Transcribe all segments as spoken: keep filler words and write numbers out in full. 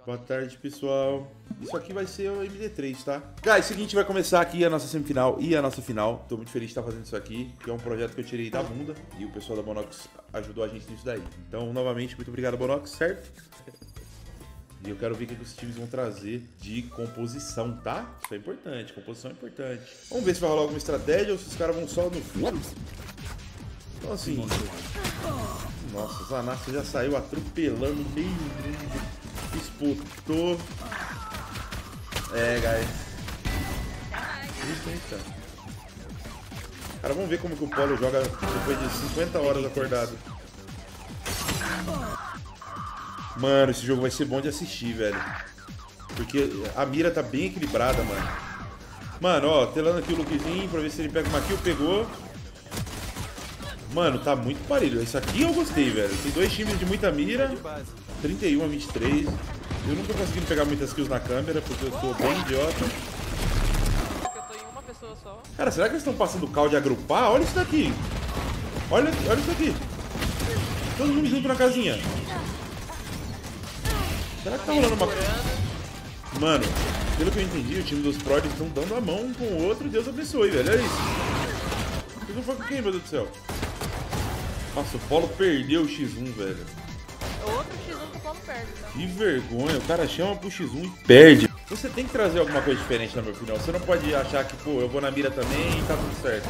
Boa tarde, pessoal. Isso aqui vai ser o M D três, tá? Guys, seguinte, vai começar aqui a nossa semifinal e a nossa final. Tô muito feliz de estar fazendo isso aqui, que é um projeto que eu tirei da bunda e o pessoal da Bonox ajudou a gente nisso daí. Então, novamente, muito obrigado, Bonox, certo? E eu quero ver o que os times vão trazer de composição, tá? Isso é importante, composição é importante. Vamos ver se vai rolar alguma estratégia ou se os caras vão só no... Então, assim... Nossa, o Zanatsu já saiu atropelando meio mundo. Disputou. É, guys. Isso, hein, cara. Cara, vamos ver como que o Polo joga depois de cinquenta horas acordado. Mano, esse jogo vai ser bom de assistir, velho. Porque a mira tá bem equilibrada, mano. Mano, ó, telando aqui o Lukezinho pra ver se ele pega uma kill. Pegou. Mano, tá muito parelho. Isso aqui eu gostei, velho. Tem dois times de muita mira. trinta e um a vinte e três. Eu nunca consegui pegar muitas kills na câmera, porque eu tô bem idiota. Eu tô em uma pessoa só. Cara, será que eles estão passando o call de agrupar? Olha isso daqui. Olha, olha isso aqui. Todo mundo junto na casinha. Será que tá rolando uma... Mano, pelo que eu entendi, o time dos Pro estão dando a mão um com o outro. Deus abençoe, velho. Olha isso. Isso não foi com quem, meu Deus do céu? Nossa, o Polo perdeu o X um, velho. Outro X um que o Polo perde, né? Que vergonha, o cara chama pro X um e perde. Você tem que trazer alguma coisa diferente, na minha opinião. Você não pode achar que, pô, eu vou na mira também e tá tudo certo.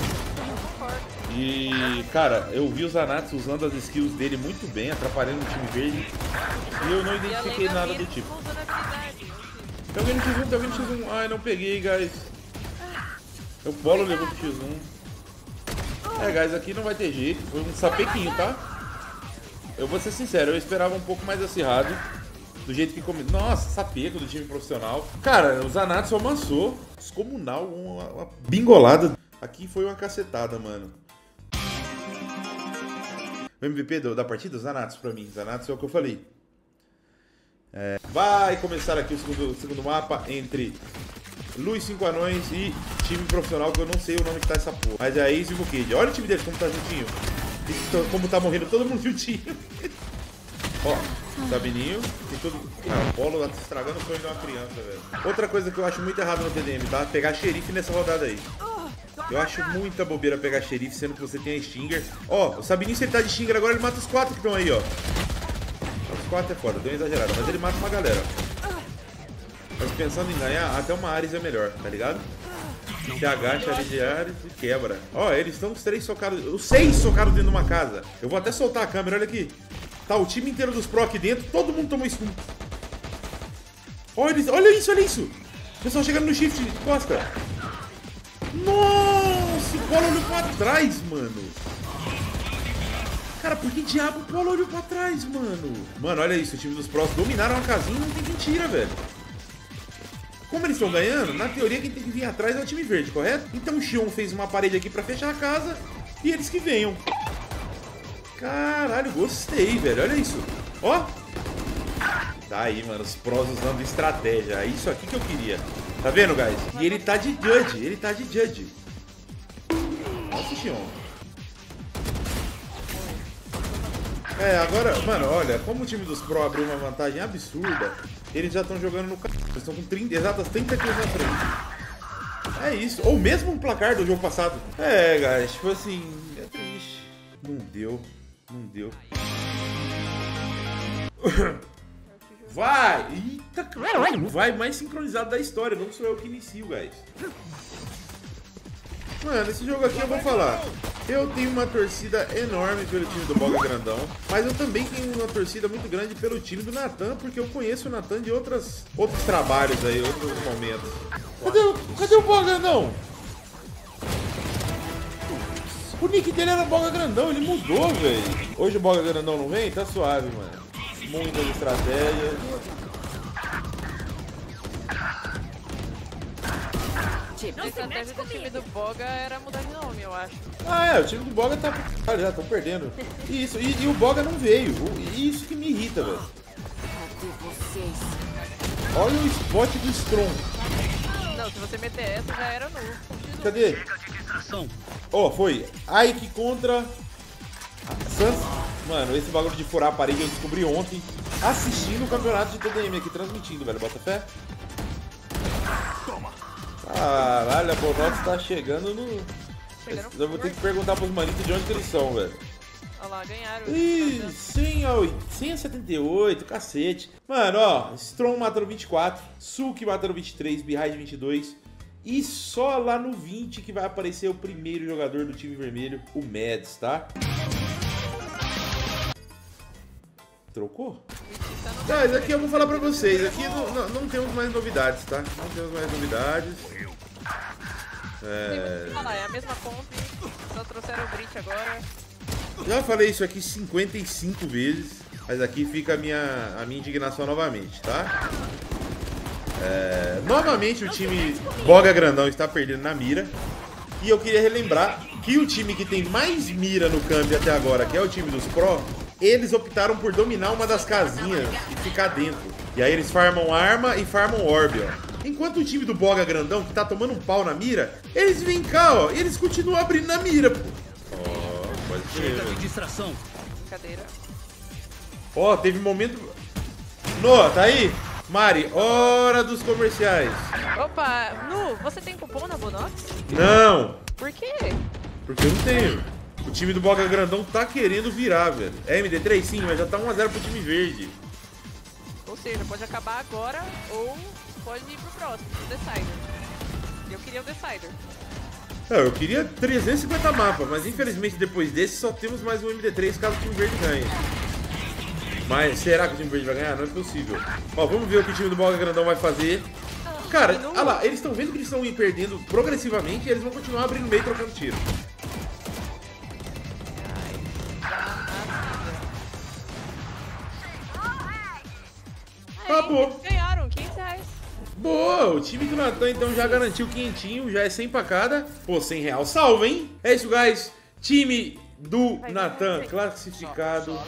E, cara, eu vi o Zanatsu usando as skills dele muito bem, atrapalhando o time verde. E eu não identifiquei nada do tipo. Tem alguém no X um, tem alguém no X um. Ai, não peguei, guys. O Polo levou pro X um. É, guys, aqui não vai ter jeito. Foi um sapequinho, tá? Eu vou ser sincero, eu esperava um pouco mais acirrado. Do jeito que come... Nossa, sapeco do time profissional. Cara, o Zanatsu amassou. Descomunal, uma, uma bingolada. Aqui foi uma cacetada, mano. O M V P do, da partida, o Zanatsu pra mim. Zanatsu é o que eu falei. É, vai começar aqui o segundo, o segundo mapa entre Luz cinco Anões e time profissional, que eu não sei o nome que tá essa porra. Mas é a Ace e o Kid. Olha o time deles como tá juntinho. E como tá morrendo todo mundo juntinho. Ó, Sabininho e tudo. Ah, o Polo tá estragando o sonho de uma criança, velho. Outra coisa que eu acho muito errado no T D M, tá? Pegar xerife nessa rodada aí. Eu acho muita bobeira pegar xerife, sendo que você tem a Stinger. Ó, o Sabininho, se ele tá de Stinger agora, ele mata os quatro que estão aí, ó. Os quatro é foda, deu uma exagerada, mas ele mata uma galera. Mas pensando em ganhar, até uma Ares é melhor, tá ligado? Você agacha ali de Ares e quebra. Ó, eles estão os três socados, os seis socados dentro de uma casa. Eu vou até soltar a câmera, olha aqui. Tá o time inteiro dos Pro aqui dentro, todo mundo tomou stun. Olha, eles, olha isso, olha isso. O pessoal chegando no shift, costa. Nossa, o Polo olhou pra trás, mano. Cara, por que diabo o Polo olhou pra trás, mano? Mano, olha isso, o time dos Pros dominaram a casinha e não tem quem tira, velho. Como eles estão ganhando, na teoria quem tem que vir atrás é o time verde, correto? Então o Xion fez uma parede aqui pra fechar a casa e eles que venham. Caralho, gostei, velho, olha isso. Ó. Tá aí, mano, os Pros usando estratégia. É isso aqui que eu queria. Tá vendo, guys? E ele tá de Judge, ele tá de Judge. Nossa, Xion. É, agora, mano, olha, como o time dos Pro abriu uma vantagem absurda, eles já estão jogando no... Eles estão com trinta, exatas trinta kills na frente. É isso. Ou mesmo um placar do jogo passado. É, guys, tipo assim, é triste. Não deu, não deu. Vai! Eita, caralho! Vai mais sincronizado da história. Não sou eu que inicio, guys. Mano, esse jogo aqui eu vou falar. Eu tenho uma torcida enorme pelo time do Boga Grandão, mas eu também tenho uma torcida muito grande pelo time do Natan, porque eu conheço o Natan de outras, outros trabalhos aí, outros momentos. Cadê, o, cadê o Boga Grandão? O nick dele era Boga Grandão, ele mudou, velho. Hoje o Boga Grandão não vem? Tá suave, mano. Muitas estratégias. A estratégia do time do Boga era mudar de nome, eu acho. Ah, é, o time do Boga tá... Ah, já estão perdendo. Isso, e, e o Boga não veio. Isso que me irrita, velho. Olha o spot do Strong. Não, se você meter essa, já era no... Cadê? Ó, oh, foi. Ike contra... Sans. Mano, esse bagulho de furar a parede eu descobri ontem. assistindo o campeonato de T D M aqui, transmitindo, velho. Bota fé. Caralho, a Bonox tá chegando no... Chegando eu vou ter que perguntar pros manitos de onde que eles são, velho. Olha lá, ganharam. Ih, cem a setenta e oito, cacete. Mano, ó, Strong mataram vinte e quatro, Sulk mataram vinte e três, Behind vinte e dois. E só lá no vinte que vai aparecer o primeiro jogador do time vermelho, o Mads, tá? Trocou? Guys, aqui eu vou falar pra vocês, aqui não, não, não temos mais novidades, tá? Não temos mais novidades. É... é a mesma comp, só trouxeram o Breach agora. Já falei isso aqui cinquenta e cinco vezes, mas aqui fica a minha, a minha indignação novamente, tá? É, novamente o time Boga Grandão está perdendo na mira. E eu queria relembrar que o time que tem mais mira no camp até agora, que é o time dos Pro, eles optaram por dominar uma das casinhas e ficar dentro. E aí eles farmam arma e farmam orb, ó. Enquanto o time do Boga Grandão, que tá tomando um pau na mira, eles vêm cá, ó, e eles continuam abrindo na mira, pô. Ó, pode ser. De distração. Brincadeira. Ó, teve momento... Noah, tá aí? Mari, hora dos comerciais. Opa, Nu, você tem cupom na Bonox? Não. Por quê? Porque eu não tenho. O time do Boga Grandão tá querendo virar, velho. É M D três sim, mas já tá um a zero pro time verde. Ou seja, pode acabar agora ou pode ir pro próximo, pro Decider. Eu queria o Decider. É, eu queria trezentos e cinquenta mapas, mas infelizmente depois desse só temos mais um M D três caso o time verde ganhe. Mas será que o time verde vai ganhar? Não é possível. Ó, vamos ver o que o time do Boga Grandão vai fazer. Cara, olha lá, eles estão vendo que eles estão perdendo progressivamente e eles vão continuar abrindo meio e trocando tiro. Acabou. Ganharam, quinhentos reais. Boa, o time do Natan então já garantiu quinhentinho, já é cem pra cada. Pô, cem real salva, hein? É isso, guys. Time do Natan classificado.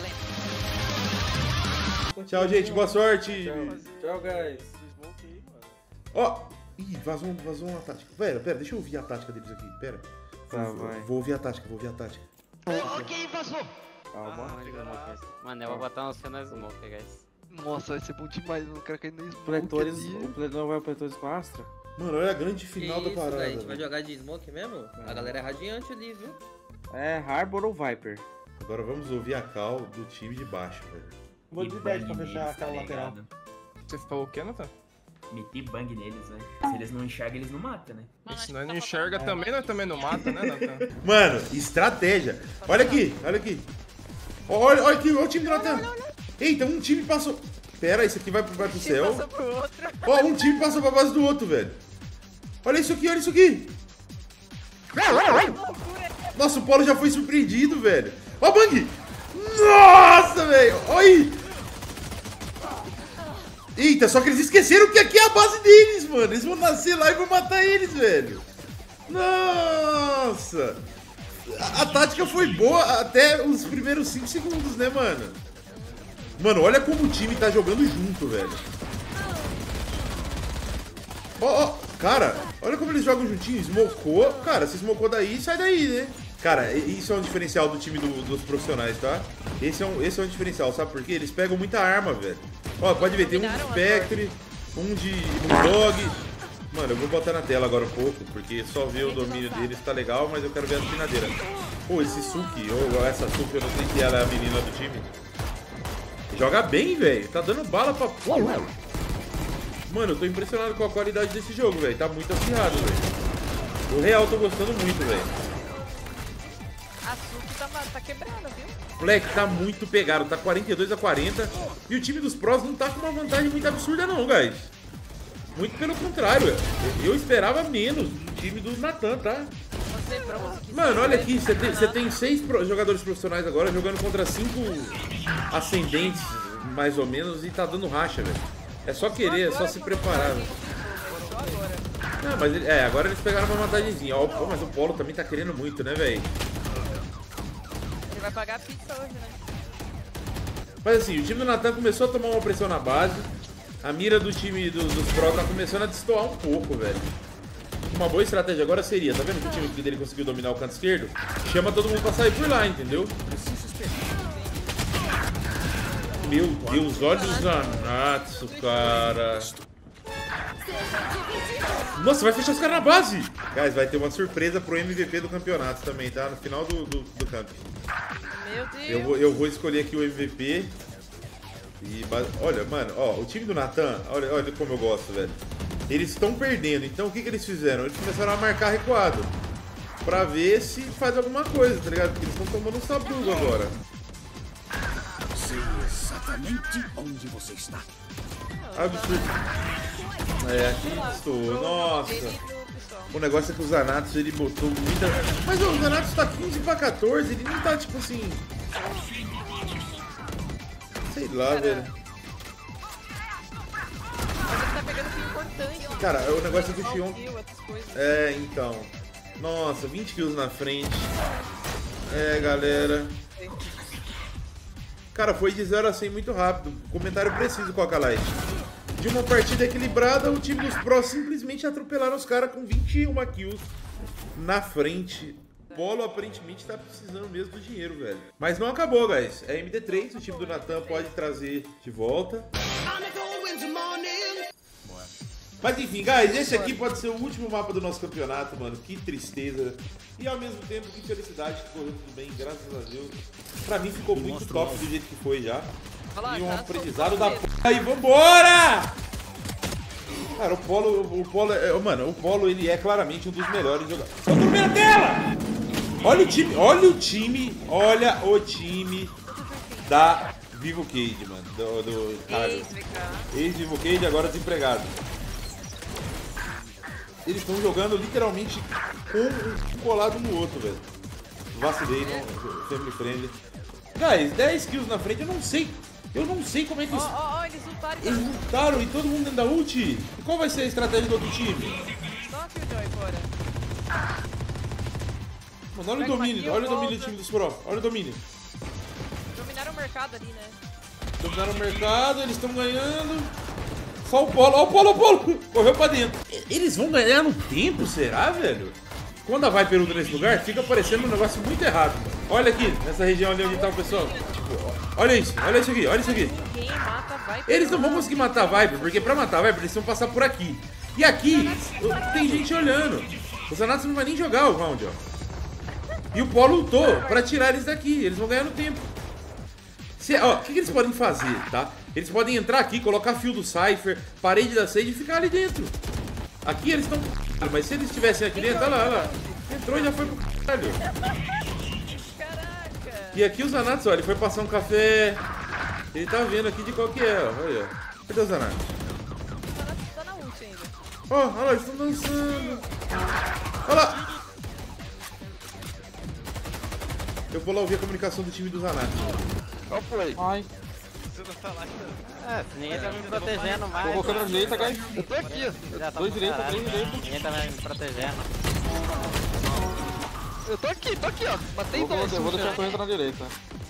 Tchau, gente. Boa sorte. Tchau, guys. Ó. Ih, vazou, vazou uma tática. Pera, pera, deixa eu ouvir a tática deles aqui. Pera. Tá, vou, vai. Vou ouvir a tática, vou ouvir a tática. Ok, vazou. Calma. Mano, eu vou botar um C na smoke, guys. Nossa, vai ser bom demais, eu não quero cair no smoke. Pletores, ali. o Pletores vai o Pletores com Astra? Mano, olha a grande final da Isso, parada. véio, a gente vai velho. jogar de smoke mesmo? A galera é radiante ali, viu? É Harbor ou Viper? Agora vamos ouvir a call do time de baixo, velho. Vou de dez pra fechar aquela lateral. Você falou o que, Nathan? Meti bang neles, velho. Se eles não enxergam, eles não matam, né? E se nós não enxerga também, nós também não mata, né, Nathan? Mano, estratégia. Olha aqui, olha aqui. Olha, olha aqui, olha o time do Natan. Eita, um time passou... Pera, isso aqui vai, vai pro céu. Passou pro outro. Ó, um time passou pra base do outro, velho. Olha isso aqui, olha isso aqui. Nossa, o Polo já foi surpreendido, velho. Ó, Bang. Nossa, velho. Olha aí. Eita, só que eles esqueceram que aqui é a base deles, mano. Eles vão nascer lá e vão matar eles, velho. Nossa. A, a tática foi boa até os primeiros cinco segundos, né, mano? Mano, olha como o time tá jogando junto, velho. Ó, ó, cara, olha como eles jogam juntinho. Smocou. Cara, se smocou daí, sai daí, né? Cara, isso é um diferencial do time do, dos profissionais, tá? Esse é, um, esse é um diferencial, sabe por quê? Eles pegam muita arma, velho. Ó, pode ver, tem um de Spectre, um de Bulldog. Mano, eu vou botar na tela agora um pouco, porque só ver o domínio deles tá legal, mas eu quero ver a empinadeira. Pô, esse Suki, ou essa Suki, eu não sei se ela é a menina do time. Joga bem, velho. Tá dando bala pra... Mano, eu tô impressionado com a qualidade desse jogo, velho. Tá muito acirrado, velho. O real, eu tô gostando muito, velho. A Suki tá, tá quebrando, viu? Moleque, tá muito pegado. Tá quarenta e dois a quarenta. E o time dos pros não tá com uma vantagem muito absurda, não, guys. Muito pelo contrário, velho. Eu esperava menos do time do Natan, tá? Você, pra você que Mano, olha aqui. Você tem, tá? você tem seis pro- jogadores profissionais agora jogando contra cinco ascendentes, mais ou menos, e tá dando racha, velho. É só querer, é só se preparar, velho. Só agora. Não, mas ele- é, agora eles pegaram uma vantagemzinha. Ó, pô, mas o Polo também tá querendo muito, né, velho? Ele vai pagar a pizza hoje, né? Mas assim, o time do Natan começou a tomar uma pressão na base. A mira do time do- dos Pro tá começando a destoar um pouco, velho. Uma boa estratégia agora seria, tá vendo que o time dele conseguiu dominar o canto esquerdo? Chama todo mundo pra sair por lá, entendeu? Meu Deus, olha o Zanatsu, cara. Nossa, vai fechar os caras na base. Guys, vai ter uma surpresa pro M V P do campeonato também, tá? No final do, do, do camp. Meu Deus. Eu vou, eu vou escolher aqui o M V P. E, olha, mano, ó, o time do Natan, olha, olha como eu gosto, velho. Eles estão perdendo, então o que, que eles fizeram? Eles começaram a marcar recuado. Pra ver se faz alguma coisa, tá ligado? Porque eles estão tomando um sabugo agora. Sei exatamente onde você está. Absurdo. É, aqui estou. Nossa. O negócio é que o Zanatsu, ele botou muita... Mas ó, o Zanatsu tá quinze pra quatorze, ele não tá tipo assim... Sei lá, Cara, velho. Mas ele tá pegando kill importante. Cara, o negócio é que o Xion... Kill, essas coisas. É, então. Nossa, vinte kills na frente. É, galera. Cara, foi de zero a cem muito rápido. Comentário preciso com a Kalite. De uma partida equilibrada, o time dos Pros simplesmente atropelaram os caras com vinte e uma kills na frente. O Polo aparentemente tá precisando mesmo do dinheiro, velho. Mas não acabou, guys. É M D três, o time do Natan pode trazer de volta. Mas enfim, guys, esse aqui pode ser o último mapa do nosso campeonato, mano. Que tristeza. E ao mesmo tempo, que felicidade que correu tudo bem, graças a Deus. Pra mim ficou muito top do jeito que foi já. E um aprendizado da p... Aí, vambora! Cara, o Polo, o Polo, é, mano, o Polo, ele é claramente um dos melhores jogadores. Eu tô no meio da tela! Olha o time, olha o time, olha o time da Vivo Cage, mano. Do, do cara, ex-Vivo Cage, agora desempregado. Eles estão jogando literalmente com um colado no outro, velho. Vacilei, não, family friendly. Guys, dez kills na frente, eu não sei. Eu não sei como é que... Ó, ó, ó, eles lutaram. Eles lutaram e todo mundo dentro da ult. E qual vai ser a estratégia do outro time? Só a Killjoy fora. Mano, olha o domínio, olha o domínio do time dos Pro. Olha o domínio. Dominaram o mercado ali, né? Dominaram o mercado, eles estão ganhando. Só o Polo, ó o Polo, o Polo. Correu pra dentro. Eles vão ganhar no tempo, será, velho? Quando a Viper luta nesse lugar, fica parecendo um negócio muito errado. Olha aqui, nessa região ali onde tá o pessoal. Olha isso, olha isso aqui, olha isso aqui. Ninguém mata a Viper. Eles não vão conseguir matar a Viper, porque pra matar a Viper eles vão passar por aqui. E aqui tem gente olhando. O Zanatsu não vai nem jogar o round, ó. E o Polo lutou pra tirar eles daqui. Eles vão ganhar no tempo. Se, ó, o que, que eles podem fazer, tá? Eles podem entrar aqui, colocar fio do Cypher, parede da Sage e ficar ali dentro. Aqui eles estão... Mas se eles estivessem aqui dentro, olha lá, olha lá. Entrou e já foi pro caralho. Caraca. E aqui o Zanatsu, ó, ele foi passar um café. Ele tá vendo aqui de qual que é, ó. Olha, cadê o Zanatsu? O Zanatsu tá na ult ainda. Ó, olha lá, eles estão dançando. Olha lá. Eu vou lá ouvir a comunicação do time do Zanatsu. Qual foi? Ai, É, ninguém tá me protegendo mais. tô colocando na direita, guys. Eu tô aqui, ó. Já tá Dois pro direita, caralho. três direita. Ninguém tá me protegendo. Eu tô aqui, tô aqui, ó. Matei Eu vou, dois. eu vou deixar correndo na direita.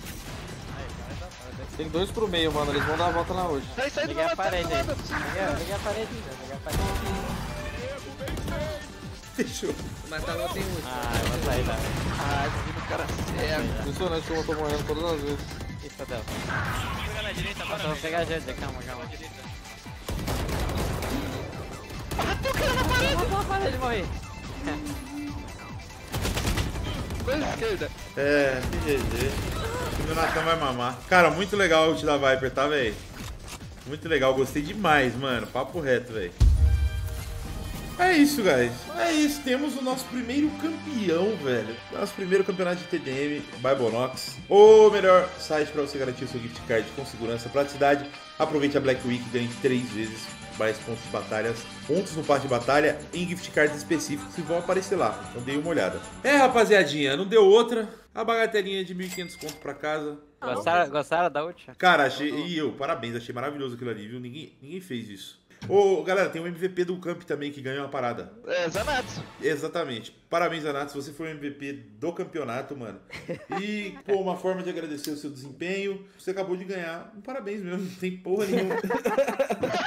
Tem dois pro meio, mano. Eles vão dar a volta lá hoje. Sai, sai do Liguei a lado, sai parede do aí. lado. Liguei liguei a parede, liguei a parede. Fechou. Matar o outro em ult. Ah, eu vou sair da... Ai, esse do cara cego. Impressionante como eu tô morrendo todas as vezes. Ih, fodeu. Eu vou pegar a gente, calma, calma. Bateu o cara na parede. Matou a parede, morri. Dois esquerda. É, que G G. O Natan vai mamar. Cara, muito legal o ult da Viper, tá, velho? Muito legal, gostei demais, mano. Papo reto, velho. É isso, guys. É isso, temos o nosso primeiro campeão, velho. Nosso primeiro campeonato de T D M, Bibonox. O melhor site para você garantir o seu gift card com segurança, praticidade. Aproveite a Black Week e ganhe três vezes mais pontos de batalhas. Pontos no passe de batalha em gift cards específicos que vão aparecer lá. Então dei uma olhada. É, rapaziadinha, não deu outra. A bagatelinha de mil e quinhentos conto pra casa. Gostaram, gostaram da ult? Cara, achei... E eu, parabéns, achei maravilhoso aquilo ali, viu? Ninguém, ninguém fez isso. Ô, galera, tem um M V P do Camp também que ganhou uma parada. É, Zanatsu. Exatamente. Parabéns, Zanatsu. Você foi o M V P do campeonato, mano. E, pô, uma forma de agradecer o seu desempenho. Você acabou de ganhar. Um parabéns mesmo. Não tem porra nenhuma.